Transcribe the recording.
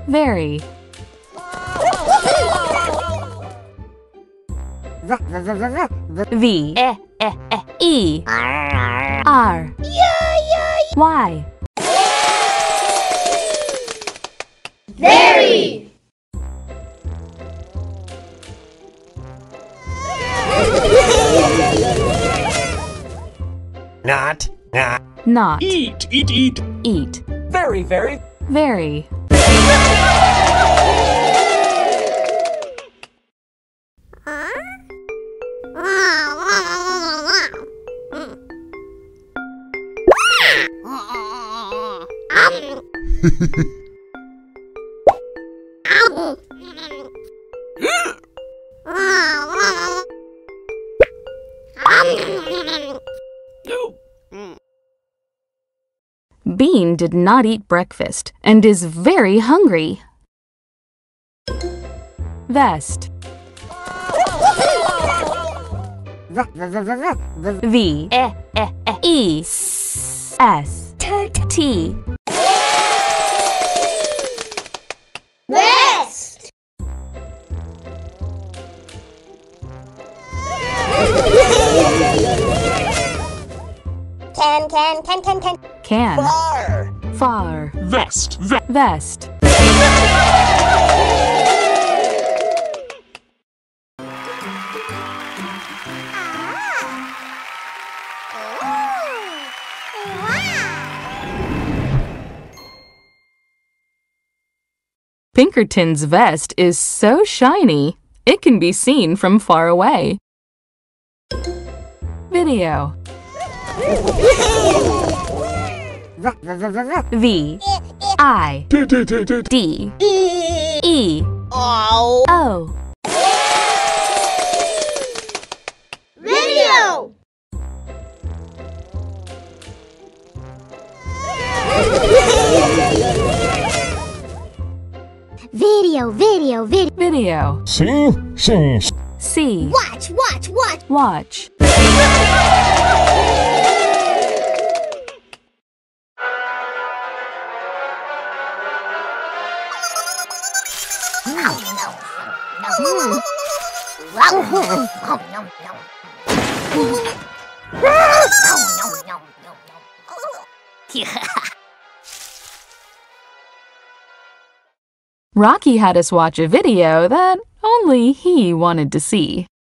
Very. V E R Y. Very. Not. Not. Eat. Eat. Very. Very. Bean did not eat breakfast and is very hungry. Vest. V E S T. Vest. Can. Can. Far. Far. Vest. Vest. Pinkerton's vest is so shiny, it can be seen from far away. Video. V I D E O. Video. Video. See. Watch. Rocky had us watch a video that only he wanted to see.